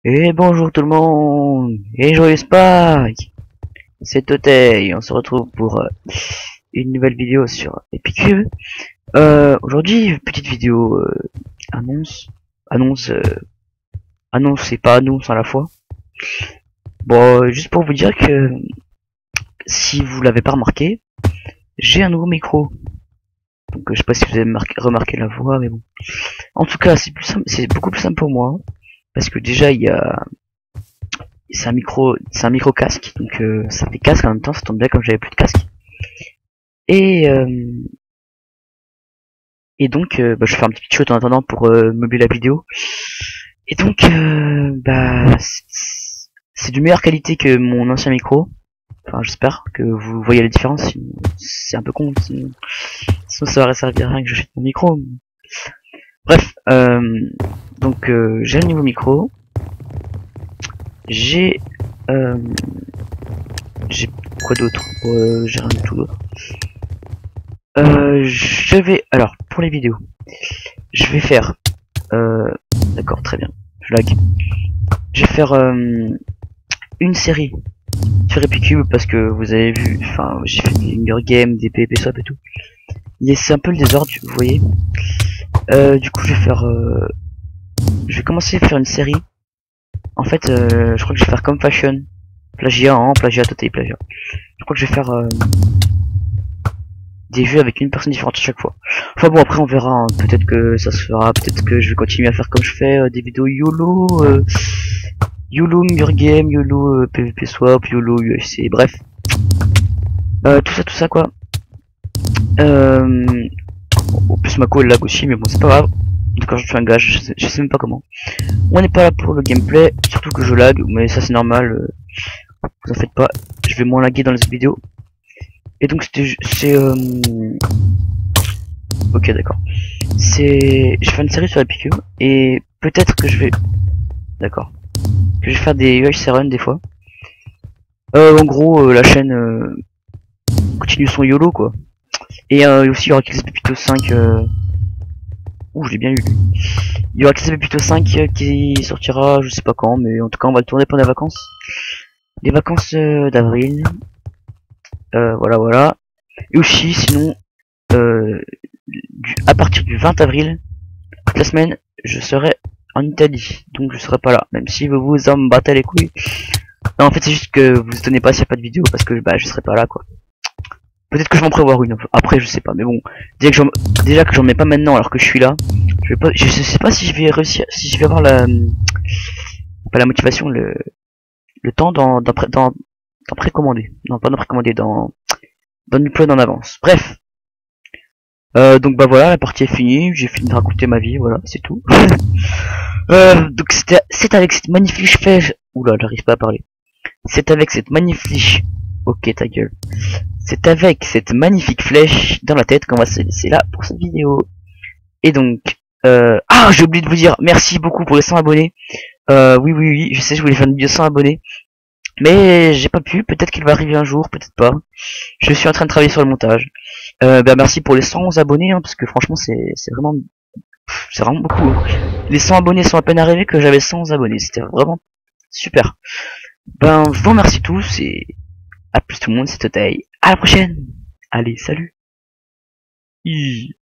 Et bonjour tout le monde, et joyeux Spike. C'est Totei, on se retrouve pour une nouvelle vidéo sur Epicube. Aujourd'hui, petite vidéo annonce, annonce, annonce et pas annonce à la fois. Bon, juste pour vous dire que si vous l'avez pas remarqué, j'ai un nouveau micro. Donc je sais pas si vous avez remarqué la voix, mais bon. En tout cas, c'est plus simple, c'est beaucoup plus simple pour moi, hein, parce que déjà il y a c'est un micro casque, donc ça fait casque en même temps, ça tombe bien comme j'avais plus de casque. Et donc je fais un petit shot en attendant pour meubler la vidéo. Et donc c'est de meilleure qualité que mon ancien micro. Enfin j'espère que vous voyez la différence. C'est un peu con, sinon ça va servir à rien que j'achète mon micro. Bref, donc j'ai un nouveau micro. J'ai quoi d'autre? J'ai rien du tout d'autre. Je vais alors pour les vidéos, je vais faire d'accord, très bien, je lag. Je vais faire une série sur Epicube parce que vous avez vu, enfin j'ai fait des Hunger Games, des PvP swap et tout. C'est un peu le désordre, vous voyez. Du coup je vais commencer à faire une série. En fait je crois que je vais faire comme Fashion, plagiat, hein, plagiat, total plagiat. Je crois que je vais faire des jeux avec une personne différente à chaque fois. Enfin bon, après on verra, hein. Peut-être que ça se fera, peut-être que je vais continuer à faire comme je fais, des vidéos YOLO, YOLO Hunger Game, YOLO PvP Swap, YOLO UFC, bref. Tout ça quoi. En plus ma elle lag aussi, mais bon c'est pas grave. Quand je fais un gage, je sais même pas comment. On n'est pas là pour le gameplay, surtout que je lag, mais ça c'est normal, vous en faites pas, je vais moins laguer dans les vidéos. Et donc ok d'accord. Je fais une série sur Epicube et peut-être que je vais, d'accord, que je vais faire des UHC run des fois. En gros, la chaîne continue son YOLO quoi. Et aussi il y aura Kills Pepito 5. Ouh, je l'ai bien lu. Il y aura Kills Pepito 5 qui sortira, je sais pas quand, mais en tout cas on va le tourner pendant les vacances. Les vacances d'avril. Voilà. Et aussi sinon, à partir du 20 avril, toute la semaine, je serai en Italie, donc je serai pas là, même si vous vous en battez les couilles. Non, en fait, c'est juste que vous étonnez pas s'il n'y a pas de vidéo, parce que je serai pas là, quoi. Peut-être que je vais en prévoir une, après, je sais pas, mais bon, déjà que j'en mets pas maintenant alors que je suis là, je sais pas si je vais réussir, si je vais avoir pas la motivation, le temps d'en précommander. Non, pas d'en précommander, d'en upload en avance. Bref. Donc bah voilà, la partie est finie, j'ai fini de raconter ma vie, voilà, c'est tout. Donc c'est avec cette magnifique flèche. Oula, j'arrive pas à parler. C'est avec cette magnifique. Ok, ta gueule. C'est avec cette magnifique flèche dans la tête qu'on va se laisser là pour cette vidéo. Et donc, ah, j'ai oublié de vous dire, merci beaucoup pour les 100 abonnés. Oui, je sais, je voulais faire une vidéo 100 abonnés. Mais j'ai pas pu, peut-être qu'il va arriver un jour, peut-être pas. Je suis en train de travailler sur le montage. Merci pour les 111 abonnés, hein, parce que franchement c'est vraiment beaucoup. Hein. Les 100 abonnés sont à peine arrivés que j'avais 111 abonnés, c'était vraiment super. Je vous remercie tous et à plus tout le monde, c'était Totei. À la prochaine. Allez, salut.